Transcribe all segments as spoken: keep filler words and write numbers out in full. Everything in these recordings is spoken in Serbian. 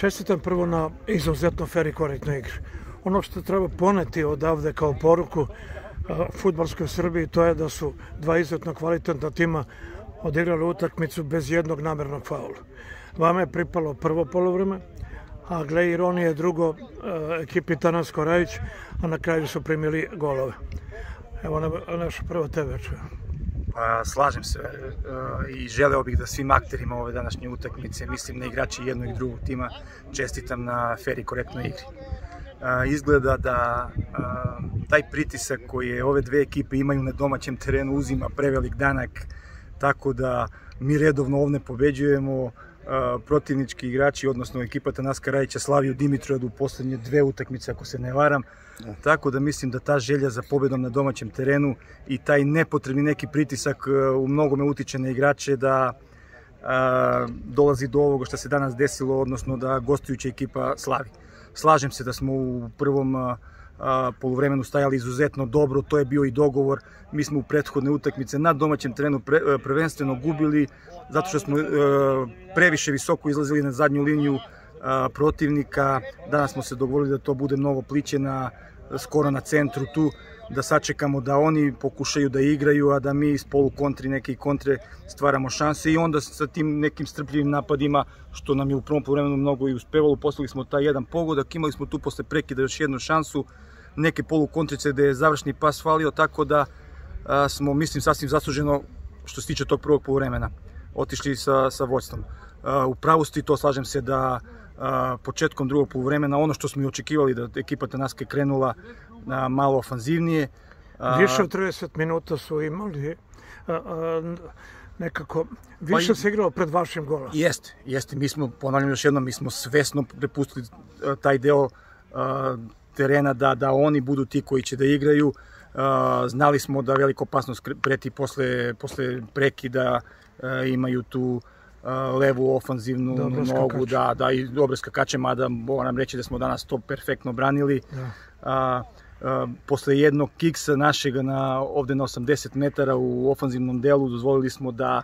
Čestitam prvo na izuzetno fer i korektnoj igri. Ono što treba poneti odavde kao poruku fudbalskoj Srbiji, to je da su dva izuzetno kvalitetna tima odigrali utakmicu bez jednog namernog faula. Vama je pripalo prvo poluvreme, a gle ironije drugo ekipi Tanas Korajić, a na kraju su primili golove. Evo nešto prvo tebe čujem. Pa, slažem se i želeo bih da svim akterima ove današnje utakmice, mislim na igrači jednog i drugog tima, čestitam na fer i korektnoj igri. Izgleda da taj pritisak koji ove dve ekipe imaju na domaćem terenu uzima prevelik danak, tako da mi redovno ovdje pobeđujemo. Protivnički igrači, odnosno ekipa Tanas Korajića slavi u Dimitrovgradu u poslednje dve utakmice, ako se ne varam. Tako da mislim da ta želja za pobedom na domaćem terenu i taj nepotrebni neki pritisak u mnogome utiče na igrače da dolazi do ovoga što se danas desilo, odnosno da gostujuća ekipa slavi. Slažem se da smo u prvom poluvremenu stajali izuzetno dobro, to je bio i dogovor. Mi smo u prethodne utakmice na domaćem terenu prvenstveno gubili zato što smo previše visoko izlazili na zadnju liniju protivnika. Danas smo se dogovorili da to bude mnogo pliće skoro na centru tu, da sačekamo da oni pokušaju da igraju, a da mi iz polukontri, neke kontre stvaramo šanse i onda sa tim nekim strpljivim napadima, što nam je u prvom poluvremenu mnogo i uspevalo, poslali smo taj jedan pogodak, imali smo tu posle prekida još jednu šansu, neke polukontrice gde je završni pas falio, tako da smo, mislim, sasvim zasluženo, što se tiče tog prvog poluvremena, otišli sa vođstvom. U pravosti to, slažem se da početkom drugog poluvremena, ono što smo i očekivali, da ekipa Tanaske krenula malo ofanzivnije. Više od trideset minuta su imali, nekako, više se igralo pred vašim golom. Jeste, jeste, mi smo, ponavljam još jednom, mi smo svesno prepustili taj deo terena da oni budu ti koji će da igraju. Znali smo da velika opasnost preti posle prekida, imaju tu levu ofanzivnu nogu, da i dobre skakače, mada moram reći da smo danas to perfektno branili. Posle jednog kiksa našega ovde na osamdeset metara u ofanzivnom delu dozvolili smo da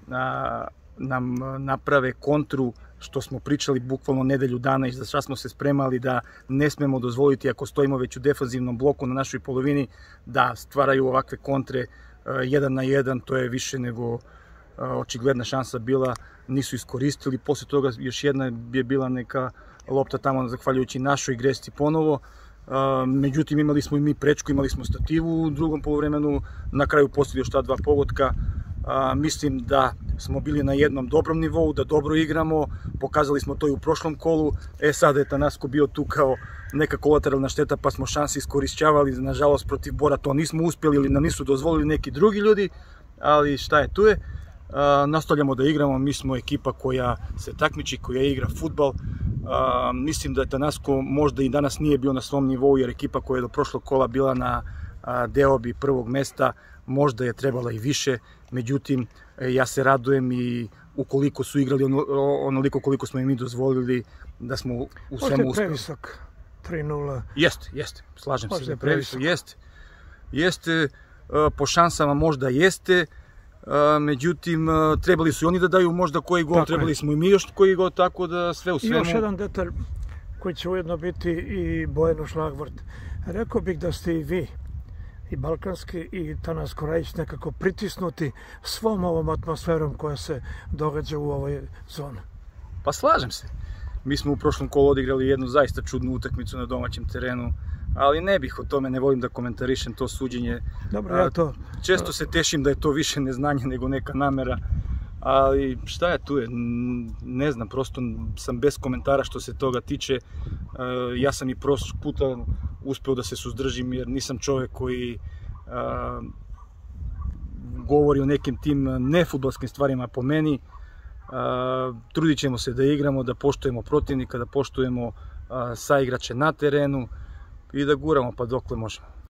nam naprave kontru, što smo pričali bukvalno nedelju dana i za šta smo se spremali, da ne smemo dozvoliti, ako stojimo već u defanzivnom bloku na našoj polovini, da stvaraju ovakve kontre jedan na jedan. To je više nego očigledna šansa bila, nisu iskoristili. Posle toga još jedna je bila neka lopta tamo zahvaljujući našoj grešci ponovo. Međutim, imali smo i mi prečku, imali smo stativu u drugom poluvremenu, na kraju postavili još ta dva pogotka. Mislim da smo bili na jednom dobrom nivou, da dobro igramo, pokazali smo to i u prošlom kolu. E sada je Tanasko bio tu kao neka kolateralna šteta, pa smo šanse iskorišćavali, nažalost protiv Bora to nismo uspjeli ili nam nisu dozvolili neki drugi ljudi, ali šta je, tu je. Nastavljamo da igramo, mi smo ekipa koja se takmiči, koja igra fudbal. Mislim da je Tanasko možda i danas nije bio na svom nivou, jer ekipa koja je do prošlog kola bila na deobi prvog mesta, možda je trebala i više. Međutim, ja se radujem i ukoliko su igrali onoliko koliko smo im mi dozvolili, da smo u svemu uspeli. Možda je previsok, tri nula. Jeste, jeste, slažem se da je previsok, jeste. Jeste, po šansama možda jeste, međutim, trebali su i oni da daju možda koji gol, trebali smo i mi još koji gol, tako da sve u svemu... I još jedan detalj koji će ujedno biti i Bojano Šlagvort. Rekao bih da ste i vi, i Balkanski i Tanas Korajić, nekako pritisnuti svom ovom atmosferom koja se događa u ovoj zoni. Pa slažem se. Mi smo u prošlom kolu odigrali jednu zaista čudnu utakmicu na domaćem terenu, ali ne bih o tome, ne volim da komentarišem to suđenje. Dobro, ja to... Često se tešim da je to više neznanje nego neka namera, ali šta je tu je, ne znam, prosto sam bez komentara što se toga tiče. Ja sam i prošlog puta uspeo da se suzdržim, jer nisam čovek koji govori o nekim tim nefudbalskim stvarima po meni. Trudit ćemo se da igramo, da poštujemo protivnika, da poštujemo saigrače na terenu i da guramo pa dokle možemo.